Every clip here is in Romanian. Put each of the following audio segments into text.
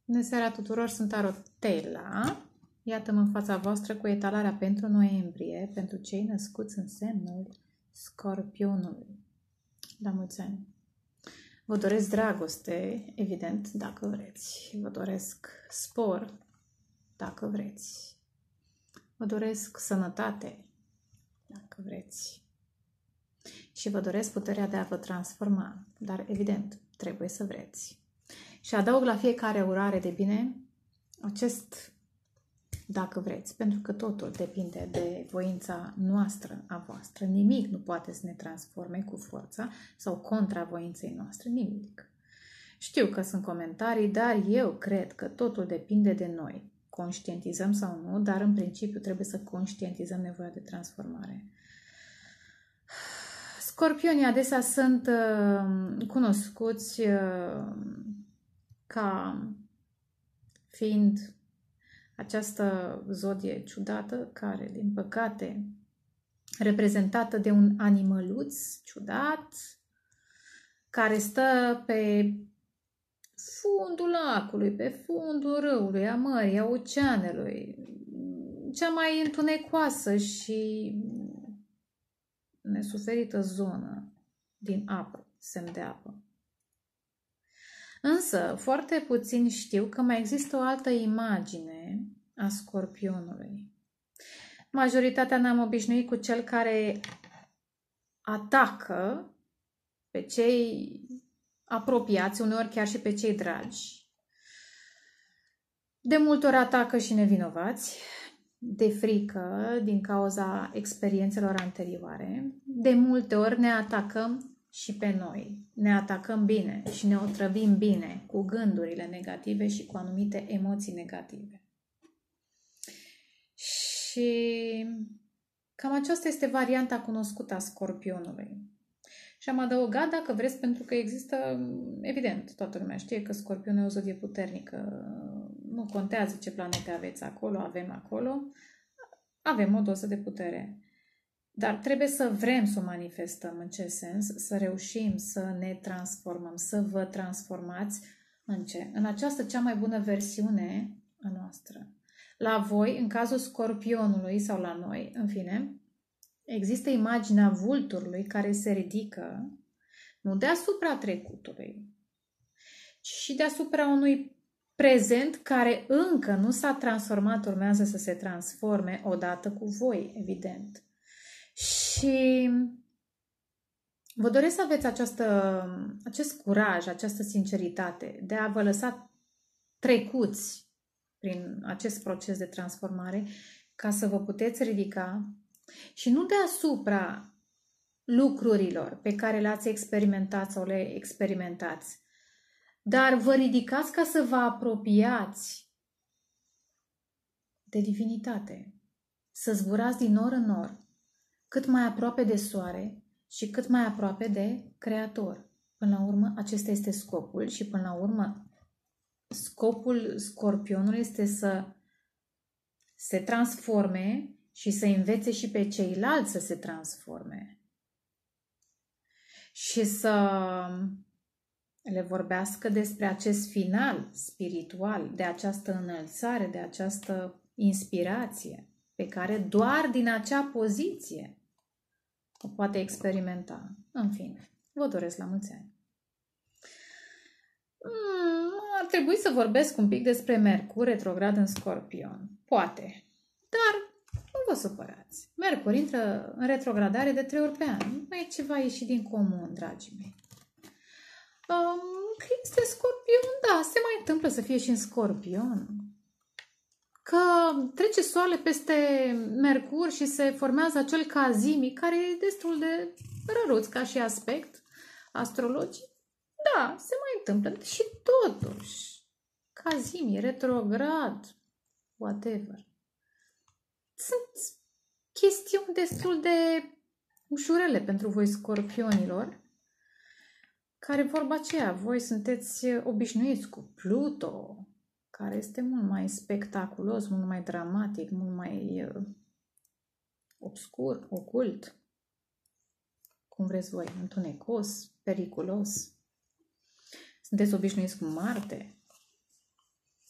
Bună seara tuturor, sunt Arotela. Iată-mă în fața voastră cu etalarea pentru noiembrie, pentru cei născuți în semnul Scorpionului. La mulți ani! Vă doresc dragoste, evident, dacă vreți. Vă doresc spor, dacă vreți. Vă doresc sănătate, dacă vreți. Și vă doresc puterea de a vă transforma, dar evident, trebuie să vreți. Și adaug la fiecare urare de bine acest dacă vreți, pentru că totul depinde de voința noastră, a voastră. Nimic nu poate să ne transforme cu forța sau contra voinței noastre, nimic. Știu că sunt comentarii, dar eu cred că totul depinde de noi. Conștientizăm sau nu, dar în principiu trebuie să conștientizăm nevoia de transformare. Scorpionii adesea sunt cunoscuți ca fiind această zodie ciudată care, din păcate, reprezentată de un animăluț ciudat care stă pe fundul lacului, pe fundul râului, a mării, a oceanelui, cea mai întunecoasă și nesuferită zonă din apă, semn de apă. Însă, foarte puțini știu că mai există o altă imagine a Scorpionului. Majoritatea ne-am obișnuit cu cel care atacă pe cei apropiați, uneori chiar și pe cei dragi. De multe ori atacă și nevinovați, de frică, din cauza experiențelor anterioare. De multe ori ne atacăm și pe noi. Ne atacăm bine și ne otrăvim bine cu gândurile negative și cu anumite emoții negative. Și cam aceasta este varianta cunoscută a Scorpionului. Și am adăugat, dacă vreți, pentru că există, evident, toată lumea știe că Scorpionul e o zodie puternică. Nu contează ce planete aveți acolo, avem o doză de putere. Dar trebuie să vrem să o manifestăm. În ce sens? Să reușim să ne transformăm, să vă transformați în ce? În această cea mai bună versiune a noastră. La voi, în cazul Scorpionului sau la noi, în fine, există imaginea vulturului care se ridică nu deasupra trecutului, ci și deasupra unui prezent care încă nu s-a transformat, urmează să se transforme odată cu voi, evident. Și vă doresc să aveți acest curaj, această sinceritate de a vă lăsa trecuți prin acest proces de transformare ca să vă puteți ridica și nu deasupra lucrurilor pe care le-ați experimentat sau le experimentați, dar vă ridicați ca să vă apropiați de divinitate, să zburați din nor în nor, cât mai aproape de soare și cât mai aproape de Creator. Până la urmă, acesta este scopul și până la urmă, scopul Scorpionului este să se transforme și să învețe și pe ceilalți să se transforme. Și să le vorbească despre acest final spiritual, de această înălțare, de această inspirație pe care doar din acea poziție o poate experimenta. În fine, vă doresc la mulți ani. Ar trebui să vorbesc un pic despre Mercur retrograd în Scorpion. Poate, dar nu vă supărați. Mercur intră în retrogradare de 3 ori pe an. Nu e ceva ieșit din comun, dragii mei. Că este Scorpion, da, se mai întâmplă să fie și în Scorpion. Că trece soarele peste Mercur și se formează acel cazimic care e destul de răruț ca și aspect astrologic. Da, se mai întâmplă. Și totuși, cazimii, retrograd, whatever. Sunt chestiuni destul de ușurele pentru voi scorpionilor, care vorba aceea, voi sunteți obișnuiți cu Pluto, care este mult mai spectaculos, mult mai dramatic, mult mai obscur, ocult, cum vreți voi, întunecos, periculos. Sunteți obișnuiți cu Marte,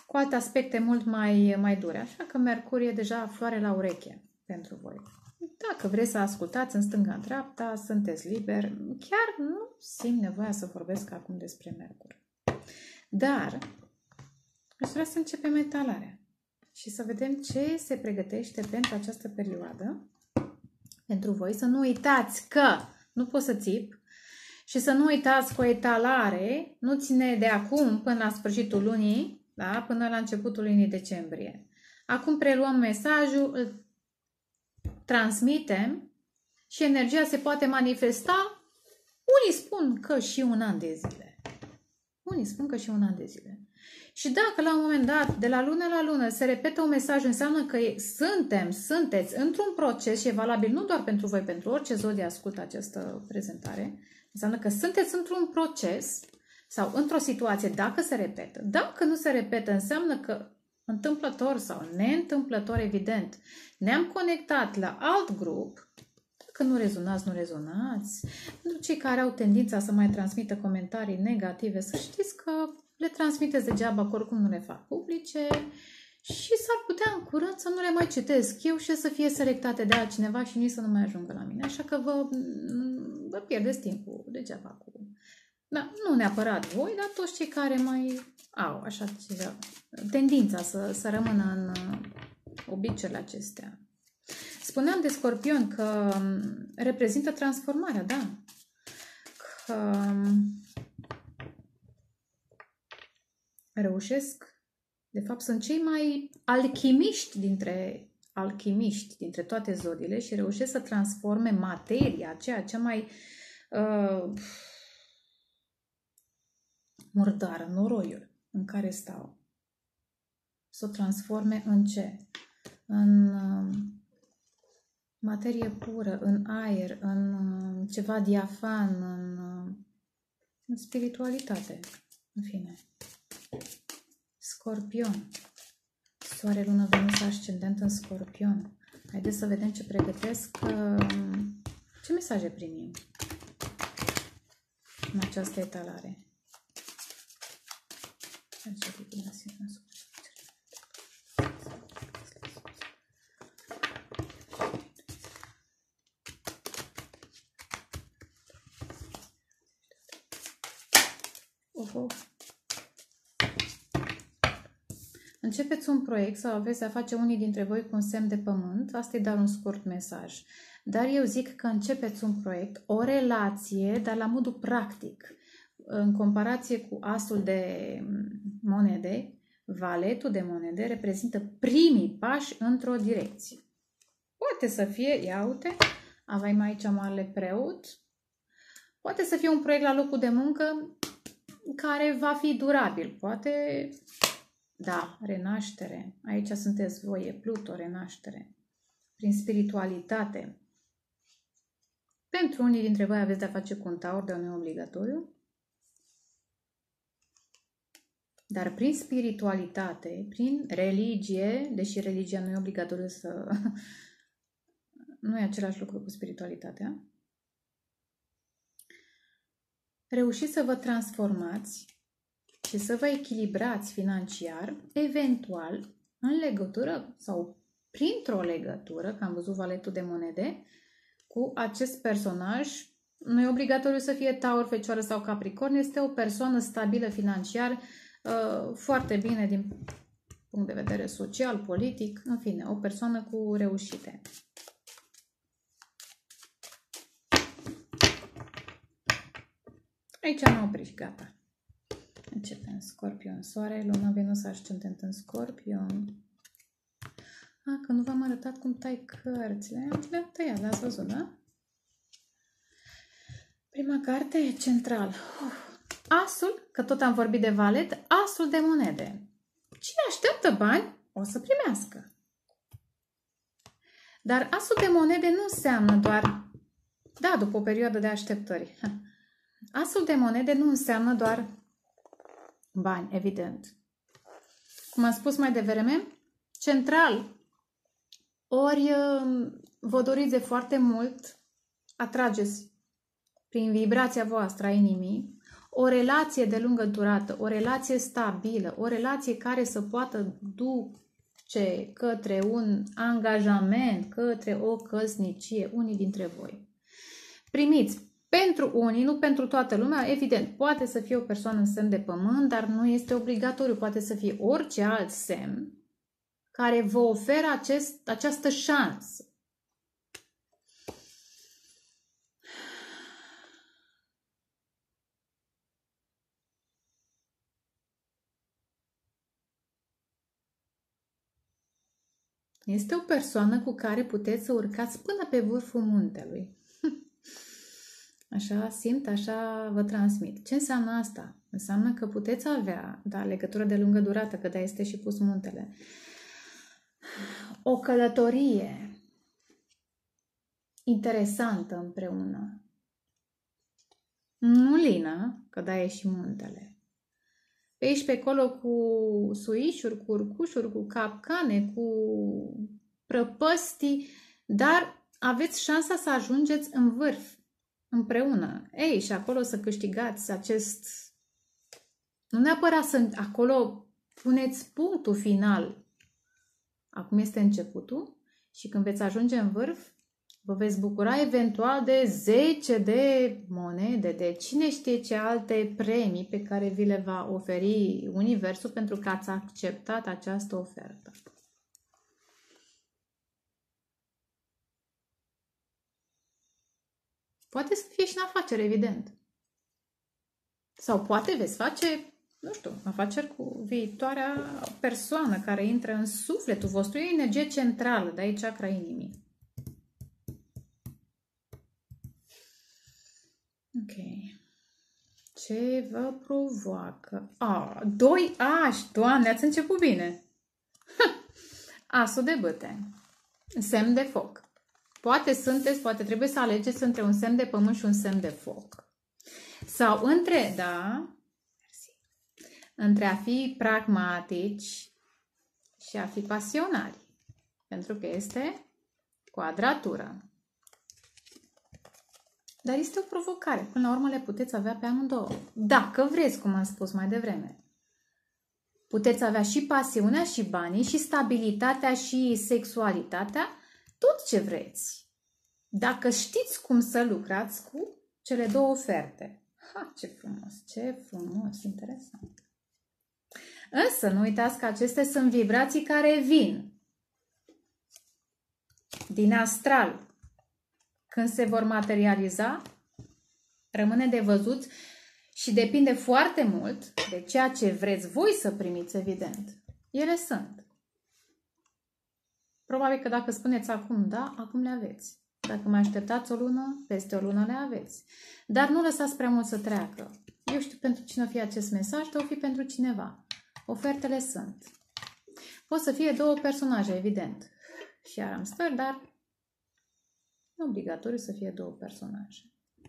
cu alte aspecte mult mai dure. Așa că Mercur e deja floare la ureche pentru voi. Dacă vreți să ascultați în stânga-dreapta, sunteți liberi. Chiar nu simt nevoia să vorbesc acum despre Mercur. Dar aș vrea să începem etalarea și să vedem ce se pregătește pentru această perioadă. Pentru voi să nu uitați că nu pot să țip și să nu uitați că o etalare nu ține de acum până la sfârșitul lunii, da? Până la începutul lunii decembrie. Acum preluăm mesajul, îl transmitem și energia se poate manifesta. Unii spun că și un an de zile. Unii spun că și un an de zile. Și dacă la un moment dat, de la lună la lună, se repetă un mesaj, înseamnă că sunteți într-un proces și e valabil nu doar pentru voi, pentru orice zodie ascultă această prezentare, înseamnă că sunteți într-un proces sau într-o situație, dacă se repetă. Dacă nu se repetă, înseamnă că întâmplător sau neîntâmplător, evident, ne-am conectat la alt grup. Dacă nu rezonați, nu rezonați. Pentru cei care au tendința să mai transmită comentarii negative, să știți că le transmiteți degeaba, că oricum nu le fac publice și s-ar putea în curând să nu le mai citesc eu și să fie selectate de altcineva și nici să nu mai ajungă la mine. Așa că vă pierdeți timpul degeaba cu... Da, nu neapărat voi, dar toți cei care mai au așa ceva, tendința să rămână în obiceiurile acestea. Spuneam de Scorpion că reprezintă transformarea, da. Că reușesc, de fapt sunt cei mai alchimiști dintre toate zodiile și reușesc să transforme materia, aceea cea mai murdară, noroiul în care stau. Să o transforme în ce? În materie pură, în aer, în ceva diafan, în spiritualitate, în fine. Scorpion. Soare, lună, Venus, ascendent în Scorpion. Haideți să vedem ce pregătesc, ce mesaje primim în această etalare. Începeți un proiect sau aveți de-a face unii dintre voi cu un semn de pământ, asta e doar un scurt mesaj. Dar eu zic că începeți un proiect, o relație, dar la modul practic. În comparație cu asul de monede, valetul de monede reprezintă primii pași într-o direcție. Poate să fie, ia uite, avem aici marele preot, poate să fie un proiect la locul de muncă care va fi durabil, poate, da, renaștere, aici sunteți voi, e Pluto, renaștere, prin spiritualitate. Pentru unii dintre voi aveți de-a face cu un taur, dar nu e obligatoriu. Dar prin spiritualitate, prin religie, deși religia nu e obligatoriu să... nu e același lucru cu spiritualitatea, reușiți să vă transformați și să vă echilibrați financiar, eventual în legătură sau printr-o legătură, că am văzut valetul de monede, cu acest personaj. Nu e obligatoriu să fie taur, fecioară sau capricorn, este o persoană stabilă financiar, foarte bine din punct de vedere social, politic, în fine, o persoană cu reușite. Aici am oprit, gata. Începem. Scorpion, soare, lună, Venus, ascendent în Scorpion. Că nu v-am arătat cum tai cărțile. Le-am tăiat, le-ați văzut, da? Prima carte e central. Asul, că tot am vorbit de valet, asul de monede. Cine așteaptă bani, o să primească. Dar asul de monede nu înseamnă doar, da, după o perioadă de așteptări. Asul de monede nu înseamnă doar bani, evident. Cum am spus mai devreme, central, ori vă doriți de foarte mult, atrageți prin vibrația voastră a inimii o relație de lungă durată, o relație stabilă, o relație care să poată duce către un angajament, către o căsnicie, unii dintre voi. Primiți pentru unii, nu pentru toată lumea, evident, poate să fie o persoană în semn de pământ, dar nu este obligatoriu, poate să fie orice alt semn care vă oferă această șansă. Este o persoană cu care puteți să urcați până pe vârful muntelui. Așa simt, așa vă transmit. Ce înseamnă asta? Înseamnă că puteți avea, da, legătură de lungă durată, că da, este și pus muntele. O călătorie interesantă împreună. Nu lină, că da, e și muntele. Pe aici, pe acolo, cu suișuri, cu urcușuri, cu capcane, cu prăpăstii, dar aveți șansa să ajungeți în vârf împreună. Ei, și acolo să câștigați acest... Nu neapărat să acolo puneți punctul final. Acum este începutul și când veți ajunge în vârf, vă veți bucura eventual de 10 de monede, de cine știe ce alte premii pe care vi le va oferi Universul pentru că ați acceptat această ofertă. Poate să fie și în afacere, evident. Sau poate veți face, nu știu, afaceri cu viitoarea persoană care intră în sufletul vostru. E o energie centrală, de aici chakra inimii. Ok. Ce vă provoacă? Doi ași, Doamne, ați început bine. Asul de bâte. Semn de foc. Poate trebuie să alegeți între un semn de pământ și un semn de foc. Sau între a fi pragmatici și a fi pasionari. Pentru că este quadratură. Dar este o provocare. Până la urmă le puteți avea pe amândouă. Dacă vreți, cum am spus mai devreme. Puteți avea și pasiunea, și banii, și stabilitatea, și sexualitatea. Tot ce vreți. Dacă știți cum să lucrați cu cele două oferte. Ce frumos, interesant. Însă nu uitați că acestea sunt vibrații care vin din astral. Când se vor materializa, rămâne de văzut și depinde foarte mult de ceea ce vreți voi să primiți, evident. Ele sunt. Probabil că dacă spuneți acum da, acum le aveți. Dacă mai așteptați o lună, peste o lună le aveți. Dar nu lăsați prea mult să treacă. Eu știu pentru cine o fi acest mesaj, dar o fi pentru cineva. Ofertele sunt. Pot să fie două personaje, evident. Și iar am sper, dar nu obligatoriu să fie două personaje.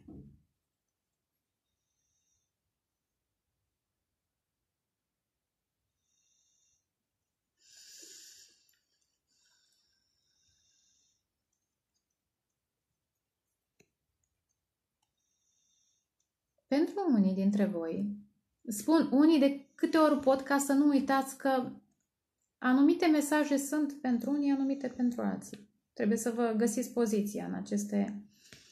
Pentru unii dintre voi, spun unii de câte ori pot ca să nu uitați că anumite mesaje sunt pentru unii, anumite pentru alții. Trebuie să vă găsiți poziția în aceste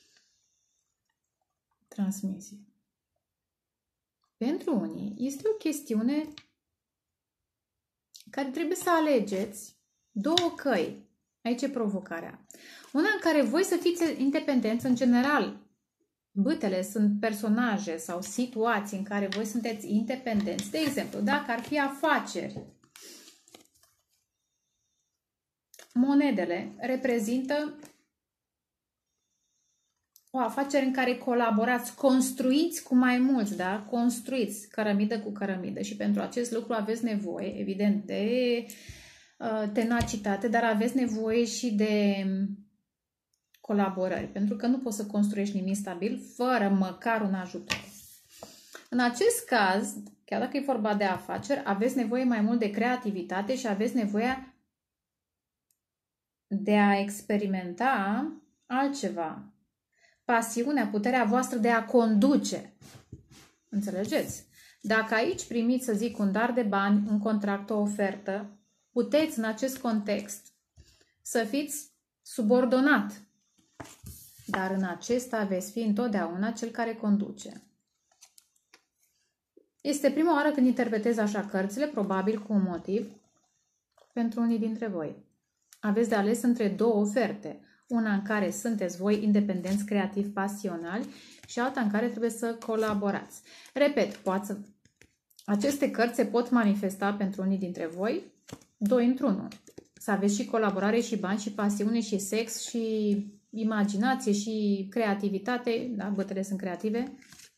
transmisii. Pentru unii este o chestiune care trebuie să alegeți două căi. Aici e provocarea. Una în care voi să fiți independenți în general. Bâtele sunt personaje sau situații în care voi sunteți independenți. De exemplu, dacă ar fi afaceri, monedele reprezintă o afacere în care colaborați, construiți cu mai mulți, da? Construiți cărămidă cu cărămidă și pentru acest lucru aveți nevoie, evident, de tenacitate, dar aveți nevoie și de colaborări, pentru că nu poți să construiești nimic stabil fără măcar un ajutor. În acest caz, chiar dacă e vorba de afaceri, aveți nevoie mai mult de creativitate și aveți nevoie de a experimenta altceva. Pasiunea, puterea voastră de a conduce. Înțelegeți? Dacă aici primiți, să zic, un dar de bani, un contract, o ofertă, puteți în acest context să fiți subordonat. Dar în acesta veți fi întotdeauna cel care conduce. Este prima oară când interpretez așa cărțile, probabil cu un motiv, pentru unii dintre voi. Aveți de ales între două oferte. Una în care sunteți voi independenți, creativi, pasionali și alta în care trebuie să colaborați. Repet, aceste cărți se pot manifesta pentru unii dintre voi 2 într-unul. Să aveți și colaborare, și bani, și pasiune, și sex, și imaginație, și creativitate. Da, bătele sunt creative.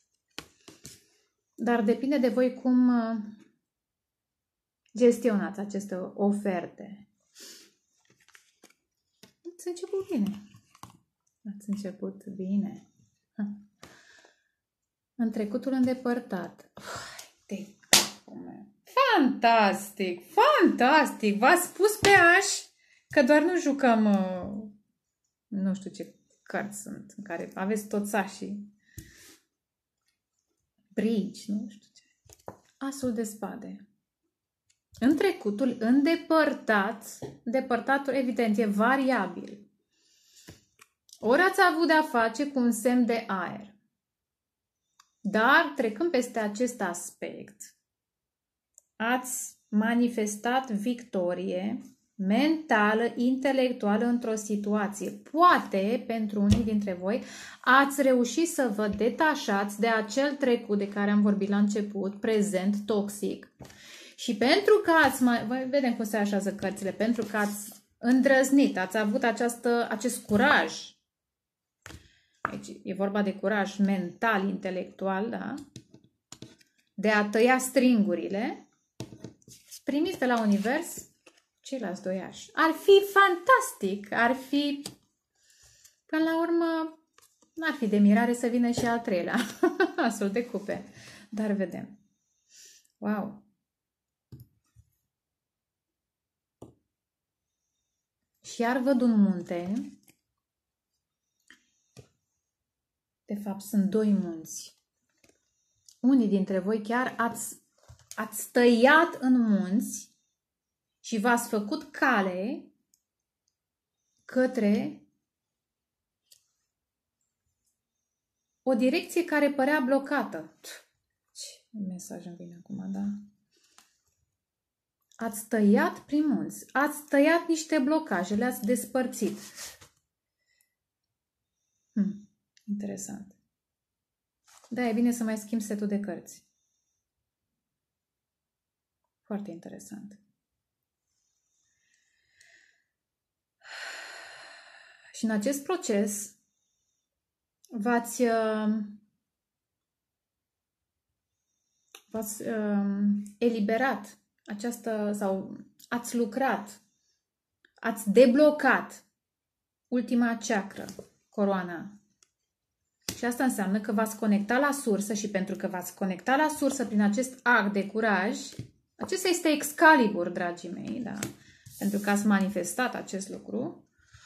Dar depinde de voi cum gestionați aceste oferte. Ați început bine. Ați început bine. În trecutul îndepărtat. Fantastic! Fantastic! V-ați spus pe aș că doar nu jucăm nu știu ce cărți sunt în care aveți toți așii. Brici, nu știu ce. Asul de spade. În trecutul îndepărtat, depărtatul evident e variabil. Ori ați avut de-a face cu un semn de aer. Dar trecând peste acest aspect, ați manifestat victorie mentală, intelectuală într-o situație. Poate, pentru unii dintre voi, ați reușit să vă detașați de acel trecut de care am vorbit la început, prezent, toxic. Și pentru că vedem cum se așează cărțile, pentru că ați îndrăznit, ați avut acest curaj. Deci e vorba de curaj mental, intelectual, da? De a tăia stringurile, primiți de la univers ceilalți 2 ași. Ar fi fantastic, ar fi, până la urmă, n-ar fi de mirare să vină și al 3-lea, asul de cupe. Dar vedem. Wow! Și iar văd un munte. De fapt, sunt 2 munți. Unii dintre voi chiar ați tăiat în munți și v-ați făcut cale către o direcție care părea blocată. Ce mesaj îmi vine acum, da? Ați tăiat prin munți, ați tăiat niște blocaje, le-ați despărțit. Interesant. Da, e bine să mai schimb setul de cărți. Foarte interesant. Și în acest proces v-ați eliberat sau ați lucrat, ați deblocat ultima chakră, coroana. Și asta înseamnă că v-ați conectat la sursă și pentru că v-ați conectat la sursă prin acest act de curaj, acesta este Excalibur, dragii mei, da? Pentru că ați manifestat acest lucru,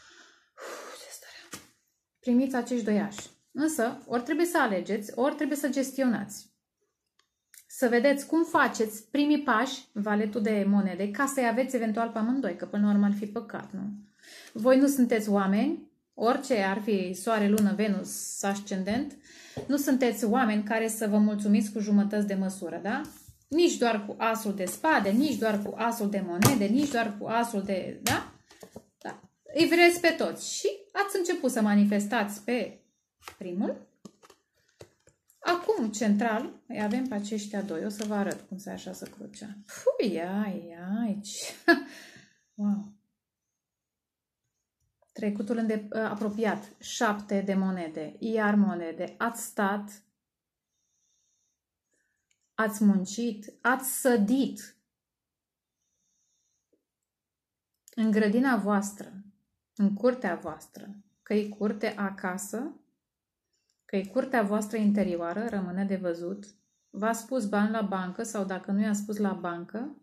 primiți acești 2 ași. Însă, ori trebuie să alegeți, ori trebuie să gestionați. Să vedeți cum faceți primii pași, valetul de monede, ca să-i aveți eventual pe amândoi, că până la urmă ar fi păcat, nu? Voi nu sunteți oameni, orice ar fi soare, lună, Venus, ascendent, nu sunteți oameni care să vă mulțumiți cu jumătăți de măsură, da? Nici doar cu asul de spade, nici doar cu asul de monede, nici doar cu asul de... Da? Da. Îi vreți pe toți. Și ați început să manifestați pe primul. Acum, central, îi avem pe aceștia 2. O să vă arăt cum se așează crucea. Pui, aici. Wow. Trecutul apropiat. 7 de monede. Iar monede. Ați stat. Ați muncit. Ați sădit. În grădina voastră. În curtea voastră. Că-i curte acasă. Că-i curtea voastră interioară, rămâne de văzut. V-ați pus bani la bancă sau dacă nu i-ați pus la bancă,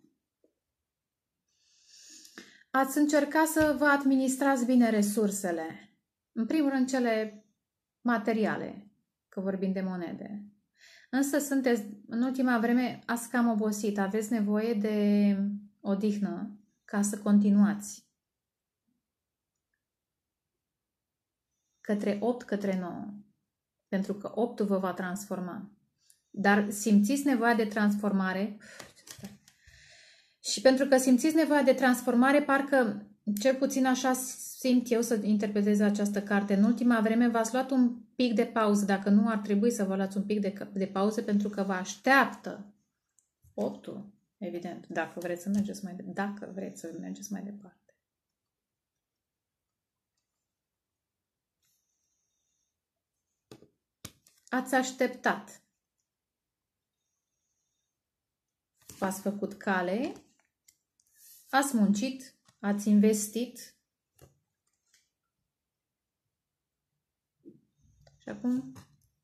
ați încercat să vă administrați bine resursele. În primul rând cele materiale, că vorbim de monede. Însă sunteți, în ultima vreme, ați cam obosit, aveți nevoie de odihnă ca să continuați. Către 8, către 9. Pentru că 8 vă va transforma. Dar simțiți nevoia de transformare. Și pentru că simțiți nevoia de transformare, parcă, cel puțin așa simt eu să interpretez această carte. În ultima vreme v-ați luat un pic de pauză. Dacă nu, ar trebui să vă luați un pic de pauză pentru că vă așteaptă 8-ul, evident, dacă vreți să mergeți mai departe. Ați așteptat. V-ați făcut cale, ați muncit, ați investit. Și acum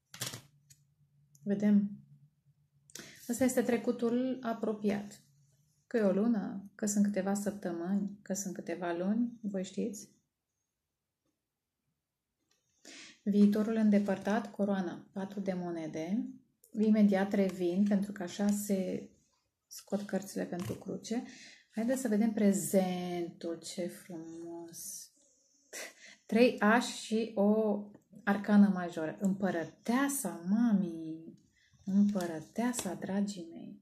vedem. Ăsta este trecutul apropiat. Că e o lună, că sunt câteva săptămâni, că sunt câteva luni, voi știți. Viitorul îndepărtat, coroana, 4 de monede. Imediat revin, pentru că așa se scot cărțile pentru cruce. Haideți să vedem prezentul, ce frumos! 3 ași și o arcană majoră. Împărăteasa, mami! Împărăteasa, dragii mei!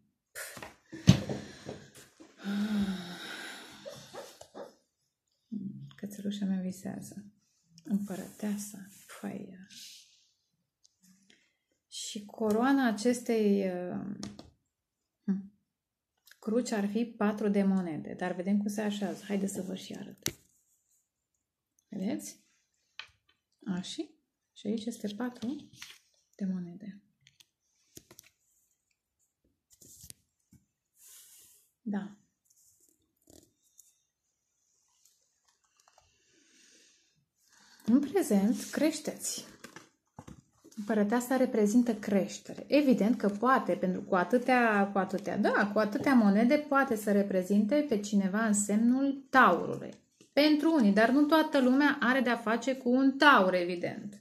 Cățelușa mea visează. Împărăteasa, faia. Și coroana acestei cruci ar fi 4 de monede. Dar vedem cum se așează. Haideți să vă și arăt. Vedeți? Așa. Și aici este 4 de monede. Da. În prezent creșteți. Împărăteasa reprezintă creștere. Evident că poate, pentru cu atâtea monede poate să reprezinte pe cineva în semnul taurului. Pentru unii, dar nu toată lumea are de-a face cu un taur, evident.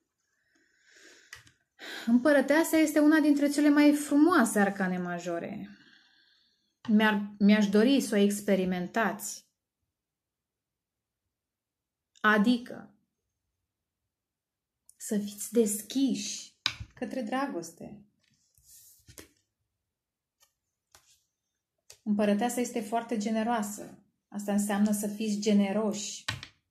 Împărăteasa este una dintre cele mai frumoase arcane majore. Mi-aș dori să o experimentați. Adică să fiți deschiși către dragoste. Împărăteasa este foarte generoasă. Asta înseamnă să fiți generoși.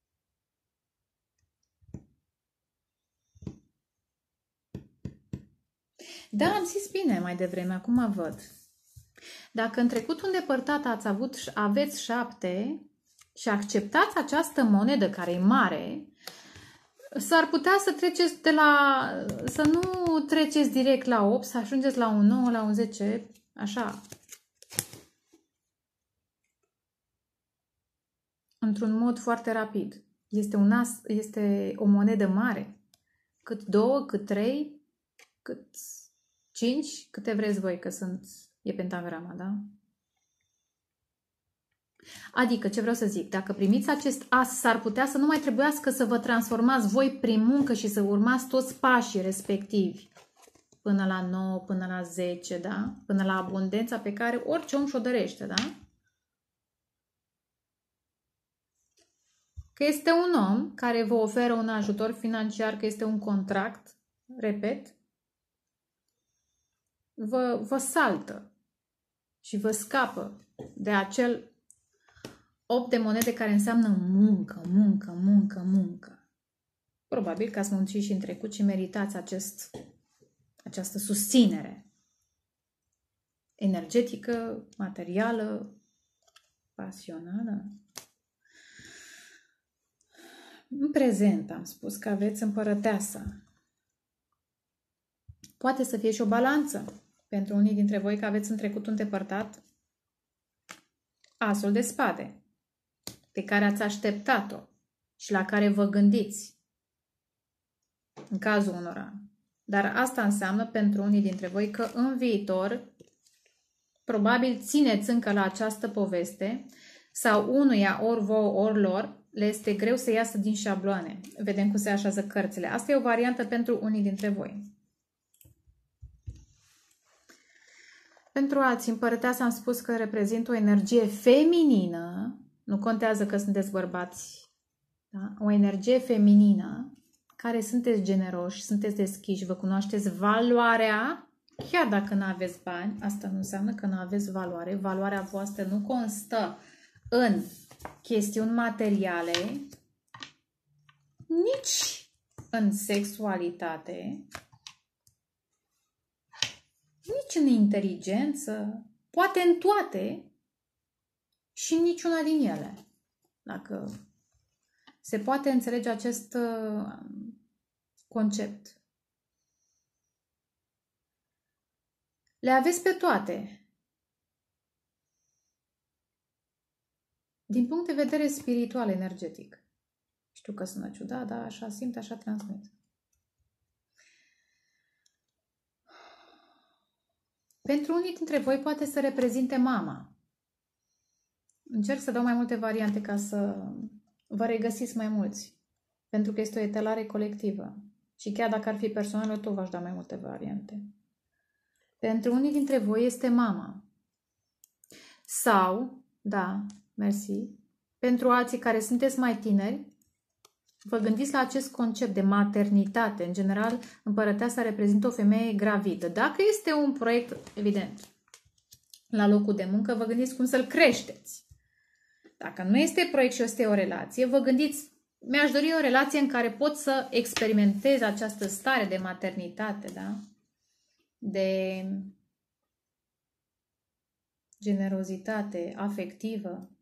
Da, am zis bine mai devreme, acum văd. Dacă în trecutul îndepărtat aveți 7 și acceptați această monedă care e mare, s-ar putea să treceți să nu treceți direct la 8, să ajungeți la un 9, la un 10, așa. Într-un mod foarte rapid. Este o monedă mare. Cât 2, cât 3, cât 5, câte vreți voi, că e pentagrama, da? Adică, ce vreau să zic, dacă primiți acest as, s-ar putea să nu mai trebuiască să vă transformați voi prin muncă și să urmați toți pașii respectivi. Până la 9, până la 10, da? Până la abundența pe care orice om și-o dorește, da? Că este un om care vă oferă un ajutor financiar, că este un contract, repet, vă saltă și vă scapă de acel 8 de monede care înseamnă muncă, muncă, muncă, muncă. Probabil că ați muncit și în trecut și meritați această susținere energetică, materială, pasională. În prezent am spus că aveți împărăteasa. Poate să fie și o balanță pentru unii dintre voi că aveți în trecut îndepărtat asul de spade, pe care ați așteptat-o și la care vă gândiți, în cazul unora. Dar asta înseamnă pentru unii dintre voi că în viitor probabil țineți încă la această poveste sau unuia, ori vouă, ori lor, le este greu să iasă din șabloane. Vedem cum se așează cărțile. Asta e o variantă pentru unii dintre voi. Pentru alții, împărăteasa am spus că reprezintă o energie feminină, nu contează că sunteți bărbați, da? O energie feminină, care sunteți generoși, sunteți deschiși, vă cunoașteți valoarea, chiar dacă nu aveți bani, asta nu înseamnă că nu aveți valoare. Valoarea voastră nu constă în chestiuni materiale, nici în sexualitate, nici în inteligență, poate în toate și în niciuna din ele. Dacă se poate înțelege acest concept. Le aveți pe toate. Din punct de vedere spiritual, energetic. Știu că sună ciudat, dar așa simt, așa transmit. Pentru unii dintre voi poate să reprezinte mama. Încerc să dau mai multe variante ca să vă regăsiți mai mulți. Pentru că este o etalare colectivă. Și chiar dacă ar fi personală, tot v-aș da mai multe variante. Pentru unii dintre voi este mama. Sau, da, mersi, pentru alții care sunteți mai tineri, vă gândiți la acest concept de maternitate. În general, împărăteasa reprezintă o femeie gravidă. Dacă este un proiect, evident, la locul de muncă, vă gândiți cum să-l creșteți. Dacă nu este proiect și este o relație, vă gândiți, mi-aș dori o relație în care pot să experimentez această stare de maternitate, da? De generozitate afectivă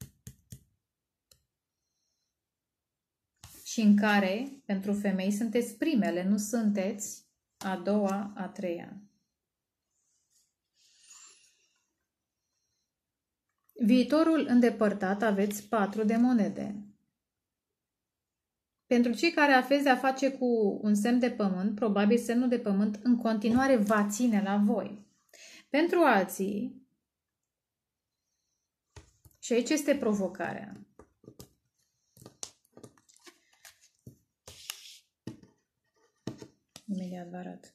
și în care, pentru femei, sunteți primele, nu sunteți a doua, a treia. Viitorul îndepărtat aveți 4 de monede. Pentru cei care aveți de-a face cu un semn de pământ, probabil semnul de pământ în continuare va ține la voi. Pentru alții, și aici este provocarea. Imediat vă arăt.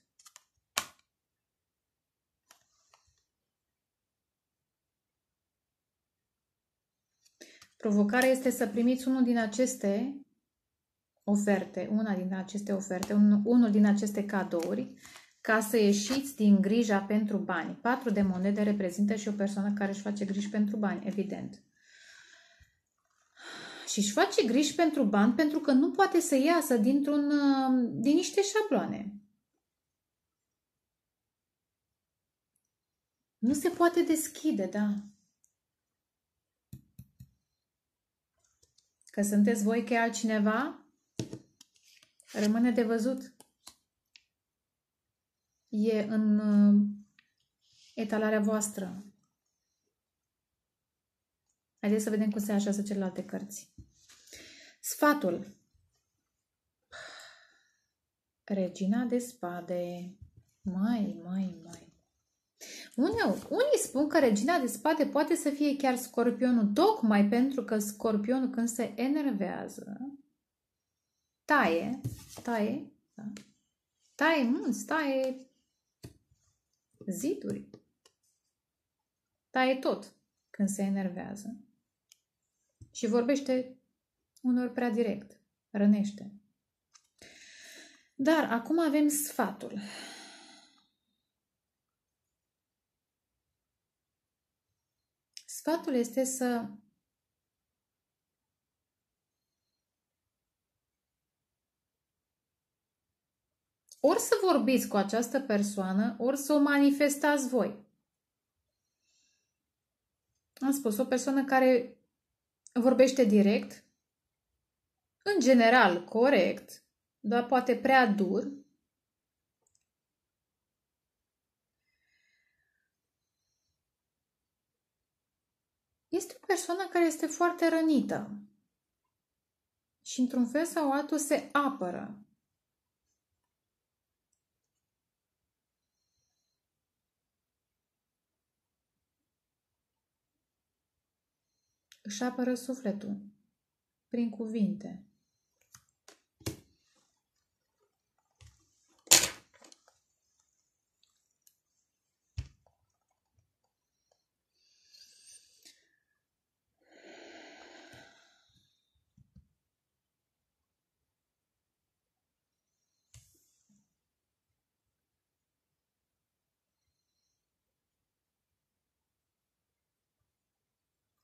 Provocarea este să primiți unul din aceste oferte, una din aceste oferte, unul din aceste cadouri, ca să ieșiți din grija pentru bani. 4 de monede reprezintă și o persoană care își face griji pentru bani, evident. Și își face griji pentru bani pentru că nu poate să iasă din niște șabloane. Nu se poate deschide, da. Că sunteți voi, că e altcineva, rămâne de văzut. E în etalarea voastră. Haideți să vedem cum se așează celelalte cărți. Sfatul. Regina de spade. Mai. Unii spun că regina de spade poate să fie chiar scorpionul, tocmai pentru că scorpionul când se enervează, taie, da? Taie munți, taie ziduri, taie tot când se enervează și vorbește uneori prea direct, rănește. Dar acum avem sfatul. Sfatul este să ori să vorbiți cu această persoană, ori să o manifestați voi. Am spus, o persoană care vorbește direct, în general corect, dar poate prea dur, este o persoană care este foarte rănită și într-un fel sau altul se apără. Își apără sufletul prin cuvinte.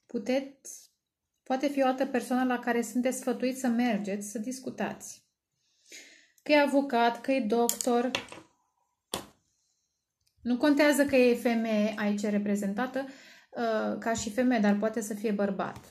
Poate fi o altă persoană la care sunteți sfătuiți să mergeți, să discutați. Că e avocat, că e doctor. Nu contează că e femeie aici reprezentată ca și femeie, dar poate să fie bărbat.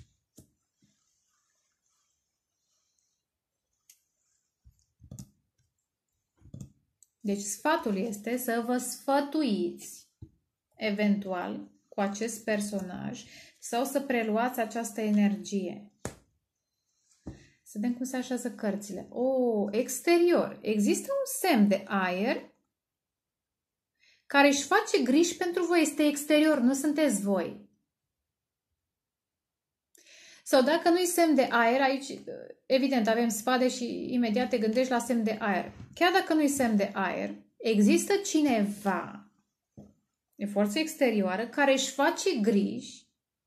Deci sfatul este să vă sfătuiți eventual cu acest personaj sau să preluați această energie. Să vedem cum se așează cărțile. Exterior. Există un semn de aer care își face griji pentru voi. Este exterior, nu sunteți voi. Sau dacă nu-i semn de aer, aici, evident, avem spade și imediat te gândești la semn de aer. Chiar dacă nu-i semn de aer, există cineva, e forță exterioară, care își face griji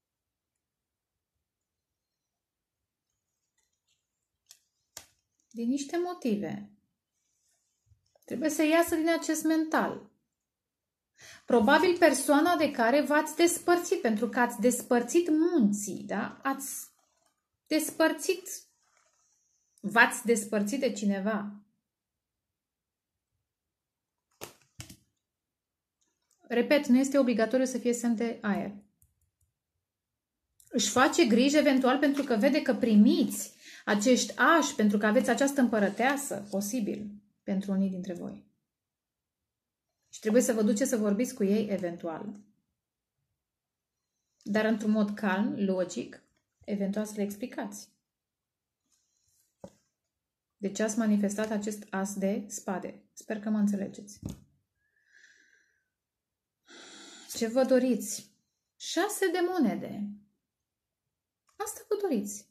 din niște motive. Trebuie să iasă din acest mental. Probabil persoana de care v-ați despărțit, pentru că ați despărțit munții, da? V-ați despărțit de cineva. Repet, nu este obligatoriu să fie semn de aer. Își face griji eventual pentru că vede că primiți acești ași, pentru că aveți această împărăteasă, posibil, pentru unii dintre voi. Și trebuie să vă duceți să vorbiți cu ei eventual. Dar într-un mod calm, logic, eventual să le explicați. De ce ați manifestat acest as de spade? Sper că mă înțelegeți. Ce vă doriți? 6 de monede. Asta vă doriți.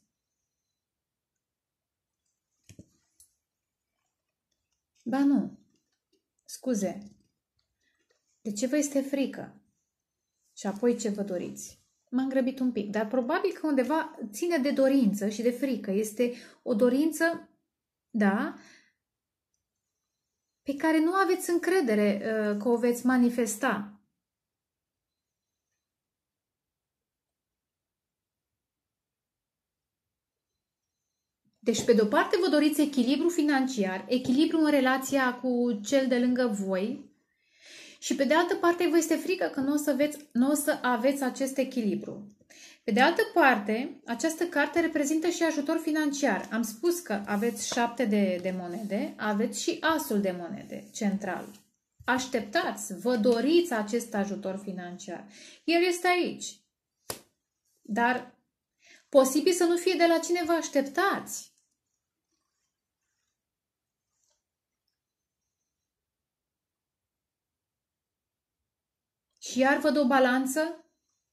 Ba nu. Scuze. De ce vă este frică? Și apoi ce vă doriți? M-am grăbit un pic, dar probabil că undeva ține de dorință și de frică. Este o dorință, da, pe care nu aveți încredere că o veți manifesta. Deci, pe de-o parte, vă doriți echilibru financiar, echilibru în relația cu cel de lângă voi și, pe de altă parte, vă este frică că nu o să aveți acest echilibru. Pe de altă parte, această carte reprezintă și ajutor financiar. Am spus că aveți 7 de monede, aveți și asul de monede central. Așteptați, vă doriți acest ajutor financiar. El este aici. Dar posibil să nu fie de la cine vă așteptați. Și iar văd o balanță.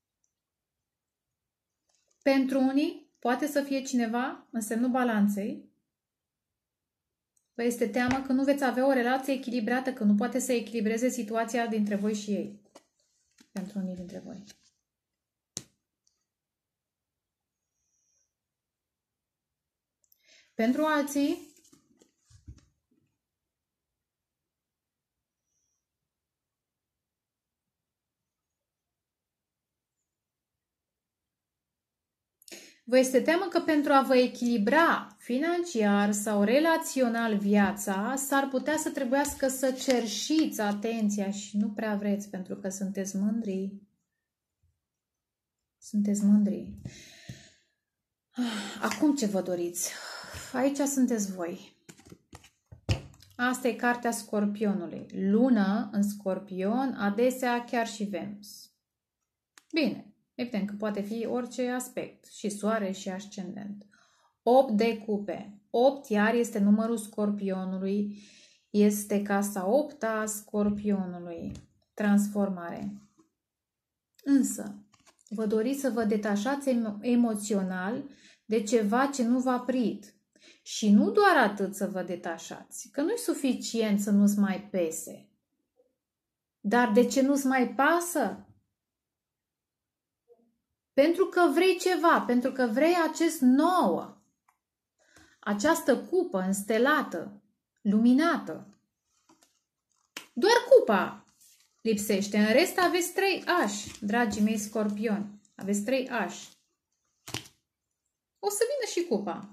Pentru unii poate să fie cineva în semnul balanței. Vă este teamă că nu veți avea o relație echilibrată, că nu poate să echilibreze situația dintre voi și ei. Pentru unii dintre voi. Pentru alții, vă este teamă că pentru a vă echilibra financiar sau relațional viața, s-ar putea să trebuiască să cerșiți atenția și nu prea vreți, pentru că sunteți mândri. Sunteți mândri. Acum ce vă doriți? Aici sunteți voi. Asta e cartea Scorpionului. Lună în Scorpion, adesea chiar și Venus. Bine. Evident că poate fi orice aspect, și soare și ascendent. 8 de cupe. 8 iar este numărul Scorpionului, este casa 8 a Scorpionului. Transformare. Însă, vă doriți să vă detașați emoțional de ceva ce nu v-a prit. Și nu doar atât să vă detașați, că nu e suficient să nu-ți mai pese. Dar de ce nu-ți mai pasă? Pentru că vrei ceva, pentru că vrei acest nouă, această cupă înstelată, luminată. Doar cupa lipsește, în rest aveți 3 ași, dragii mei scorpioni. Aveți 3 ași. O să vină și cupa.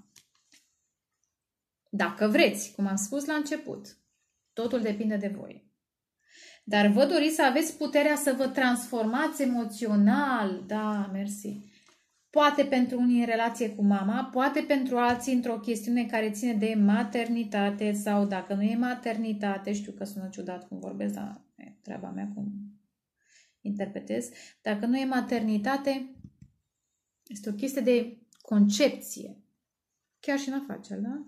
Dacă vreți, cum am spus la început. Totul depinde de voi. Dar vă doriți să aveți puterea să vă transformați emoțional. Da, mersi. Poate pentru unii în relație cu mama, poate pentru alții într-o chestiune care ține de maternitate sau dacă nu e maternitate, știu că sună ciudat cum vorbesc, dar e treaba mea cum interpretez. Dacă nu e maternitate, este o chestie de concepție. Chiar și în afaceri, da?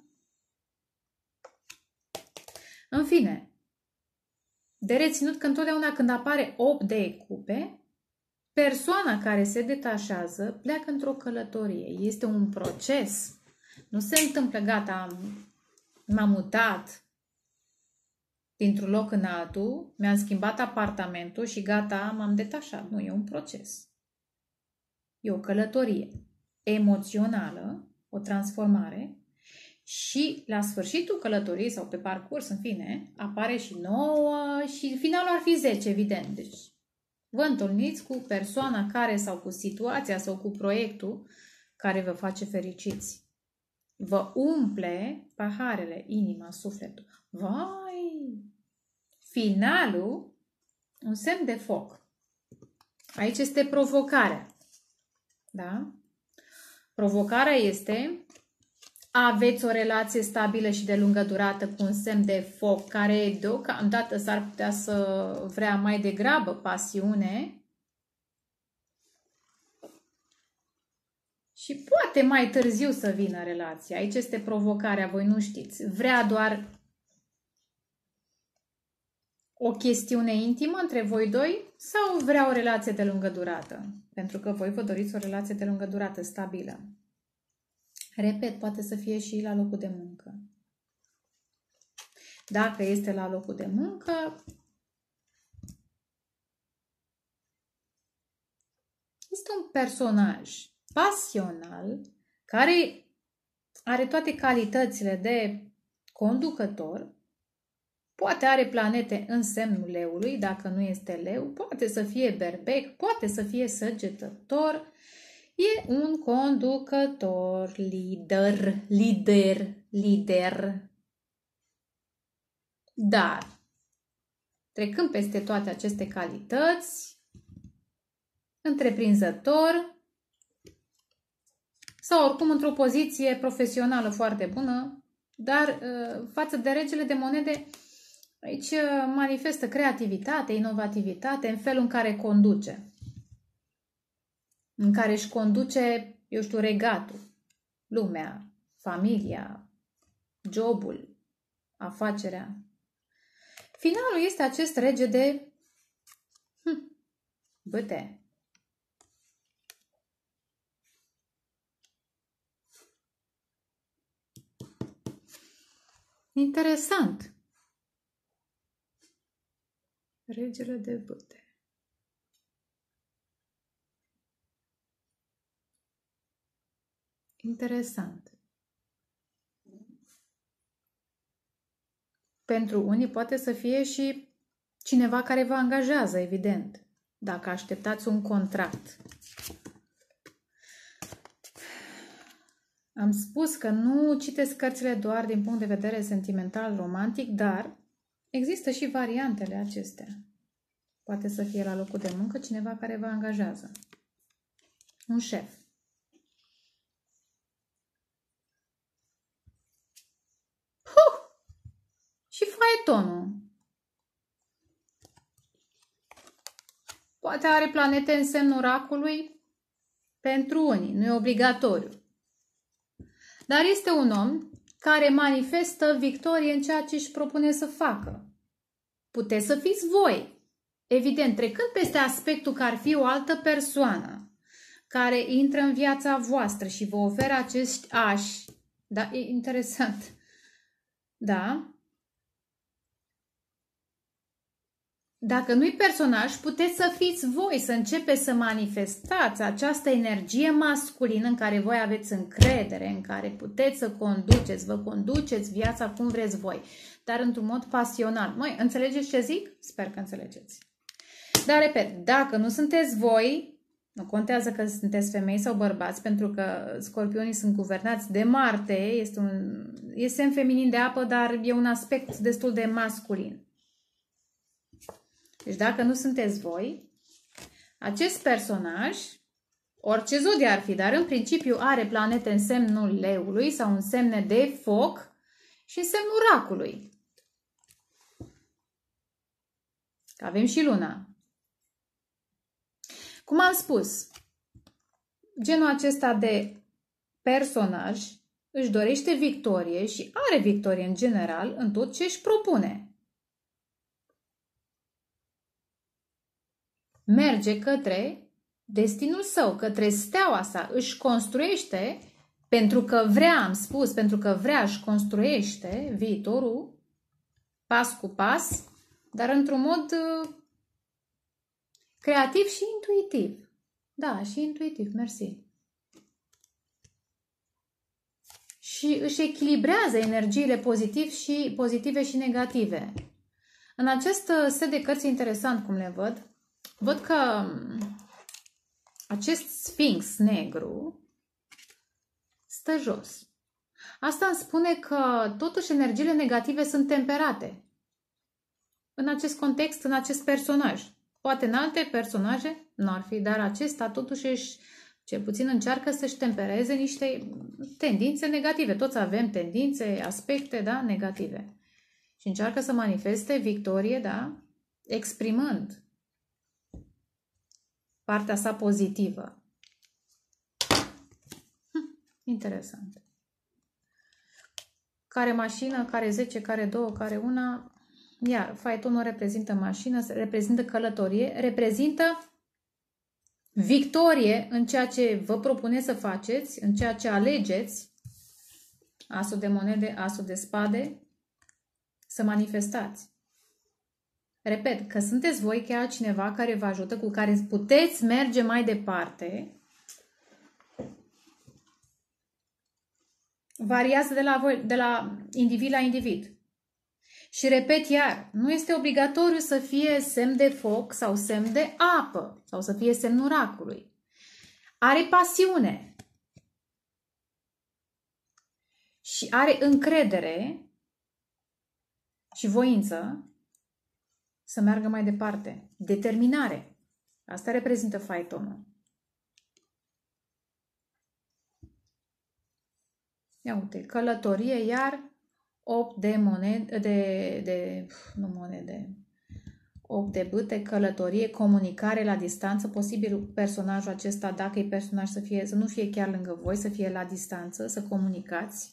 În fine, de reținut că întotdeauna când apare 8 de cupe, persoana care se detașează pleacă într-o călătorie. Este un proces. Nu se întâmplă, gata, m-am mutat dintr-un loc în altul, mi-am schimbat apartamentul și gata, m-am detașat. Nu, e un proces. E o călătorie emoțională, o transformare și la sfârșitul călătoriei sau pe parcurs, în fine, apare și 9 și finalul ar fi 10, evident. Deci vă întâlniți cu persoana care sau cu situația sau cu proiectul care vă face fericiți. Vă umple paharele, inima, sufletul. Vai! Finalul, un semn de foc. Aici este provocarea. Da? Provocarea este: aveți o relație stabilă și de lungă durată cu un semn de foc care deocamdată s-ar putea să vrea mai degrabă pasiune și poate mai târziu să vină relația. Aici este provocarea, voi nu știți. Vrea doar o chestiune intimă între voi doi sau vrea o relație de lungă durată? Pentru că voi vă doriți o relație de lungă durată, stabilă. Repet, poate să fie și la locul de muncă. Dacă este la locul de muncă, este un personaj pasional care are toate calitățile de conducător. Poate are planete în semnul leului, dacă nu este leu, poate să fie berbec, poate să fie săgetător. E un conducător, lider. Dar, trecând peste toate aceste calități, întreprinzător sau oricum într-o poziție profesională foarte bună, dar față de regele de monede, aici manifestă creativitate, inovativitate în felul în care conduce. În care își conduce, eu știu, regatul, lumea, familia, jobul, afacerea. Finalul este acest rege de bâte. Interesant. Regele de bâte. Interesant. Pentru unii poate să fie și cineva care vă angajează, evident, dacă așteptați un contract. Am spus că nu citesc cărțile doar din punct de vedere sentimental, romantic, dar există și variantele acestea. Poate să fie la locul de muncă cineva care vă angajează. Un șef. Și faetonul. Poate are planete în semnul racului pentru unii, nu e obligatoriu. Dar este un om care manifestă victorie în ceea ce își propune să facă. Puteți să fiți voi. Evident, trecând peste aspectul că ar fi o altă persoană care intră în viața voastră și vă oferă acești ași. Da, e interesant. Da? Dacă nu-i personaj, puteți să fiți voi, să începeți să manifestați această energie masculină în care voi aveți încredere, în care puteți să conduceți, vă conduceți viața cum vreți voi, dar într-un mod pasional. Măi, înțelegeți ce zic? Sper că înțelegeți. Dar, repet, dacă nu sunteți voi, Nu contează că sunteți femei sau bărbați, pentru că scorpionii sunt guvernați de Marte, e semn feminin de apă, dar e un aspect destul de masculin. Deci dacă nu sunteți voi, acest personaj, orice zodie ar fi, dar în principiu are planete în semnul leului sau în semne de foc și în semnul racului. Avem și luna. Cum am spus, genul acesta de personaj își dorește victorie și are victorie în general în tot ce își propune. Merge către destinul său, către steaua sa, își construiește, pentru că vrea, am spus, pentru că vrea, își construiește viitorul pas cu pas, dar într-un mod creativ și intuitiv. Da, și intuitiv, mersi. Și își echilibrează energiile pozitive și negative. În acest set de cărți interesant, cum le văd că acest sfinx negru stă jos. Asta îmi spune că totuși energiile negative sunt temperate. În acest context, în acest personaj. Poate în alte personaje nu ar fi, dar acesta totuși cel puțin încearcă să-și tempereze niște tendințe negative. Toți avem tendințe, aspecte, da, negative. Și încearcă să manifeste victorie, da, exprimând partea sa pozitivă. Interesant. Care mașină, care 10, care 2, care una. Iar faetonul reprezintă mașină, reprezintă călătorie, reprezintă victorie în ceea ce vă propuneți să faceți, în ceea ce alegeți, asul de monede, asul de spade, să manifestați. Repet, că sunteți voi chiar cineva care vă ajută, cu care puteți merge mai departe. Variază de la individ la individ. Și repet iar, nu este obligatoriu să fie semn de foc sau semn de apă sau să fie semnul racului. Are pasiune și are încredere și voință să meargă mai departe. Determinare. Asta reprezintă faetonul. Ia uite, călătorie, iar 8 de monede, nu monede, 8 de bâte, călătorie, comunicare la distanță, posibil personajul acesta, dacă e personaj, să nu fie chiar lângă voi, să fie la distanță, să comunicați.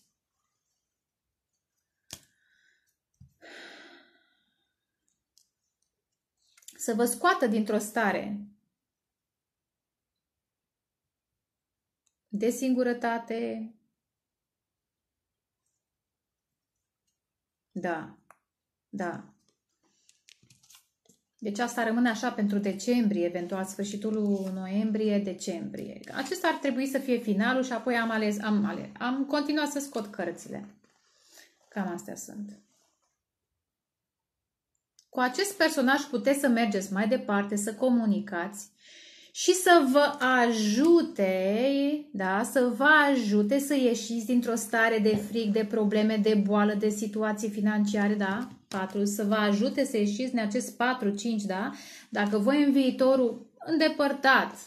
Să vă scoată dintr-o stare de singurătate. Da, da. Deci asta rămâne așa pentru decembrie, eventual sfârșitul noiembrie, decembrie. Acesta ar trebui să fie finalul și apoi am continuat să scot cărțile. Cam astea sunt. Cu acest personaj puteți să mergeți mai departe, să comunicați și să vă ajute, da, să vă ajute să ieșiți dintr-o stare de fric, de probleme, de boală, de situații financiare, da? 4, să vă ajute să ieșiți din acest 4-5, da? Dacă voi în viitorul îndepărtat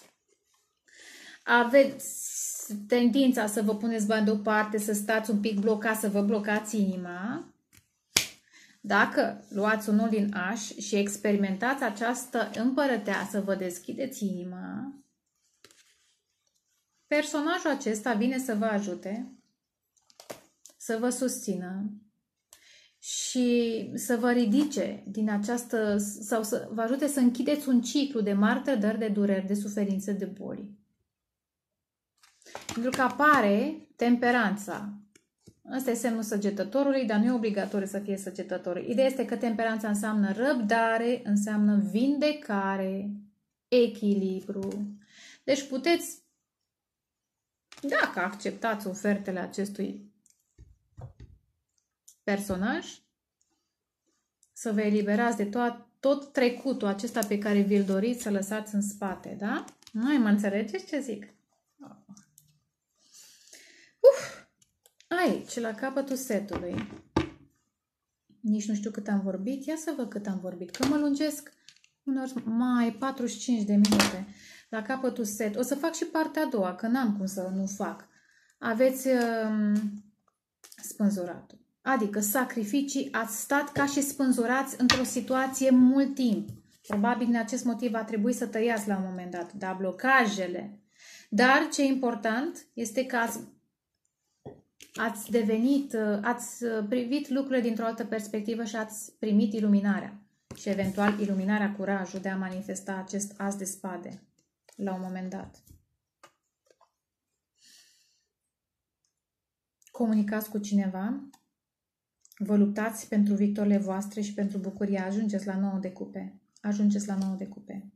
aveți tendința să vă puneți bani deoparte, să stați un pic blocați, să vă blocați inima, dacă luați unul din aș și experimentați această împărăteasă, vă deschideți inima, personajul acesta vine să vă ajute, să vă susțină și să vă ridice din această, sau să vă ajute să închideți un ciclu de mari trădări, de dureri, de suferințe, de boli. Pentru că apare temperanța. Asta e semnul săgetătorului, dar nu e obligatoriu să fie săgetător. Ideea este că temperanța înseamnă răbdare, înseamnă vindecare, echilibru. Deci puteți, dacă acceptați ofertele acestui personaj, să vă eliberați de tot trecutul acesta pe care vi-l doriți să lăsați în spate, da? Mai mă înțelegeți ce zic? Aici, la capătul setului. Nici nu știu cât am vorbit. Ia să văd cât am vorbit. Că mă lungesc unor mai 45 de minute. La capătul set. O să fac și partea a doua, că n-am cum să nu fac. Aveți spânzuratul. Adică sacrificii, ați stat ca și spânzurați într-o situație mult timp. Probabil din acest motiv a trebuit să tăiați la un moment dat, da, blocajele. Dar ce e important este că ați devenit, ați privit lucrurile dintr-o altă perspectivă și ați primit iluminarea. Și eventual iluminarea, curajul de a manifesta acest as de spade la un moment dat. Comunicați cu cineva, vă luptați pentru victorile voastre și pentru bucuria, ajungeți la 9 de cupe. Ajungeți la 9 de cupe.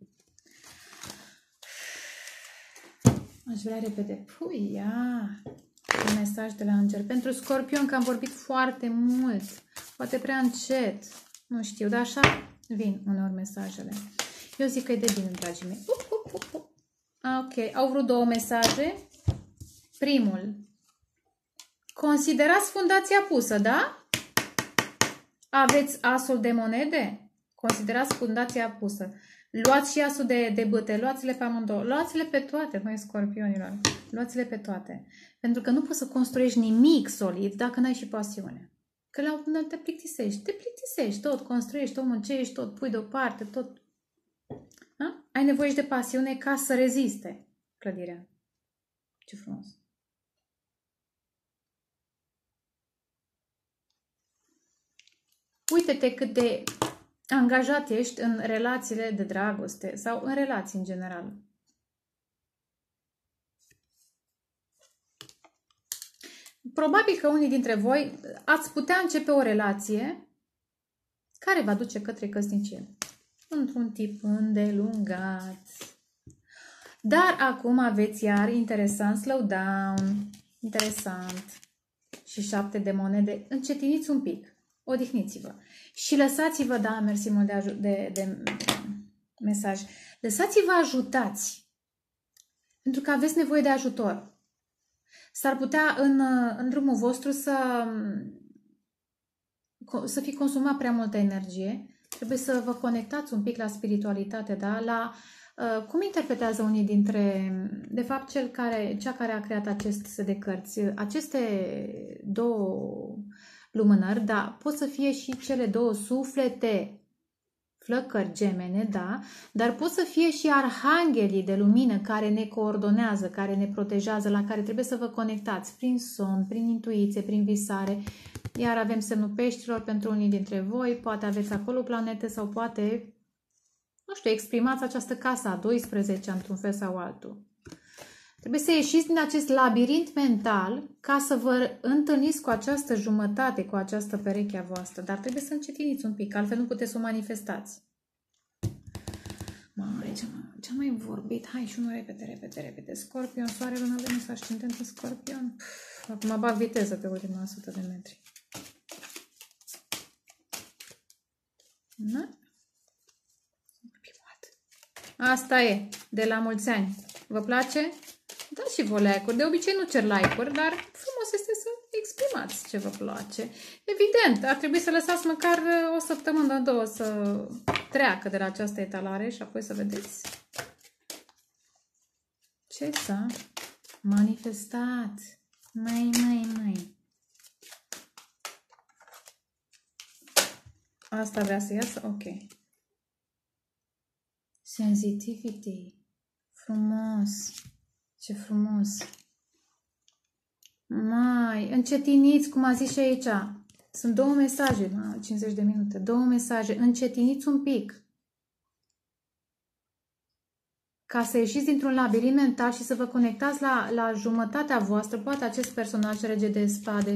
Aș vrea repede. Pui, ia! Un mesaj de la înger. Pentru Scorpion, că am vorbit foarte mult. Poate prea încet. Nu știu, dar așa vin uneori mesajele. Eu zic că e de bine, dragii mei. Ok, au vrut 2 mesaje. Primul. Considerați fundația pusă, da? Aveți asul de monede? Considerați fundația pusă. Luați și asul de bâte, luați-le pe amândouă, luați-le pe toate, măi scorpionilor, luați-le pe toate. Pentru că nu poți să construiești nimic solid dacă n-ai și pasiune. Că la un moment dat te plictisești, tot construiești, tot muncești, tot pui deoparte, tot... Da? Ai nevoie și de pasiune ca să reziste clădirea. Ce frumos! Uite-te cât de angajat ești în relațiile de dragoste sau în relații în general. Probabil că unii dintre voi ați putea începe o relație care va duce către căsnicie. Într-un tip îndelungat. Dar acum aveți iar interesant slowdown. Interesant. Și 7 de monede. Încetiniți un pic. Odihniți-vă. Și lăsați-vă, da, mersi mult de mesaj. Lăsați-vă ajutați. Pentru că aveți nevoie de ajutor. S-ar putea în drumul vostru să fi consumat prea multă energie. Trebuie să vă conectați un pic la spiritualitate, da? La cum interpretează unii dintre, de fapt, cea care a creat acest set de cărți. Aceste 2 lumânări, da, pot să fie și cele 2 suflete, flăcări gemene, da, dar pot să fie și arhanghelii de lumină care ne coordonează, care ne protejează, la care trebuie să vă conectați prin somn, prin intuiție, prin visare. Iar avem semnul peștilor pentru unii dintre voi, poate aveți acolo planete sau poate, nu știu, exprimați această casă a 12 într-un fel sau altul. Trebuie să ieșiți din acest labirint mental ca să vă întâlniți cu această jumătate, cu această pereche a voastră. Dar trebuie să încetiniți un pic, altfel nu puteți să o manifestați. Ce-am mai vorbit? Hai și unul repede. Scorpion, soare, lună, Venus, ascendent în Scorpion. Acum bag viteză pe ultima 100 de metri. Da? Asta e, de la mulți ani. Vă place? Dați și vă like-uri. De obicei nu cer like-uri, dar frumos este să exprimați ce vă place. Evident, ar trebui să lăsați măcar o săptămână, 2 să treacă de la această etalare și apoi să vedeți ce s-a manifestat. Mai. Asta vrea să iasă? Ok. Sensitivity. Frumos. Ce frumos. Mai, încetiniți, cum a zis și aici. Sunt 2 mesaje. 50 de minute. 2 mesaje. Încetiniți un pic. Ca să ieșiți dintr-un labirint mental și să vă conectați la jumătatea voastră. Poate acest personaj rege de spade,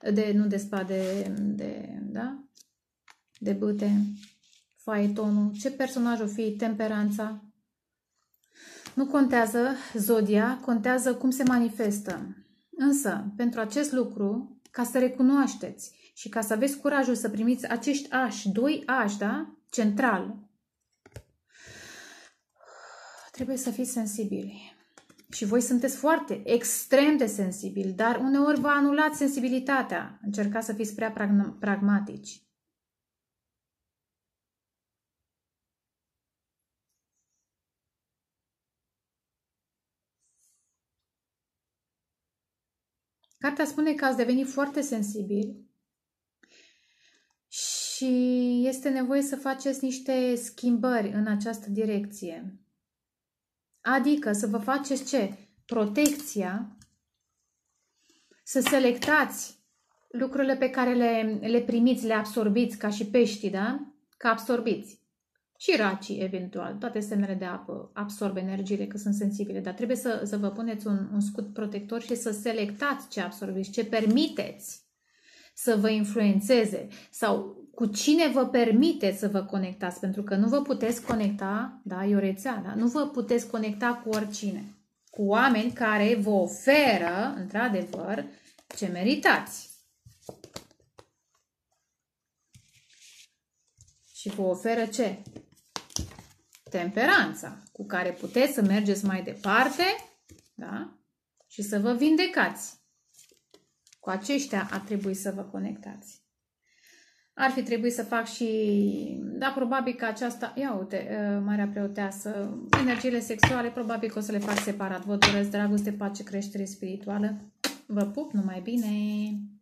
da? De bâte, faetonul. Ce personaj o fi? Temperanța. Nu contează zodia, contează cum se manifestă. Însă, pentru acest lucru, ca să recunoașteți și ca să aveți curajul să primiți acești ași, 2 ași, da? Central. Trebuie să fiți sensibili. Și voi sunteți foarte, extrem de sensibili, dar uneori vă anulați sensibilitatea. Încercați să fiți prea pragmatici. Cartea spune că ați devenit foarte sensibili și este nevoie să faceți niște schimbări în această direcție. Adică să vă faceți ce? Protecția, să selectați lucrurile pe care le primiți, le absorbiți ca și peștii, da? Că absorbiți. Și racii, eventual. Toate semnele de apă absorb energiile, că sunt sensibile. Dar trebuie să vă puneți un scut protector și să selectați ce absorbiți, ce permiteți să vă influențeze sau cu cine vă permiteți să vă conectați. Pentru că nu vă puteți conecta, da, e o rețea, da? Nu vă puteți conecta cu oricine. Cu oameni care vă oferă, într-adevăr, ce meritați. Și vă oferă ce? Temperanța, cu care puteți să mergeți mai departe, da? Și să vă vindecați. Cu aceștia ar trebui să vă conectați. Ar fi trebuit să fac și... Da, probabil că aceasta... Ia uite, Marea Preoteasă, energiile sexuale, probabil că o să le fac separat. Vă doresc dragoste, pace, creștere spirituală. Vă pup, numai bine!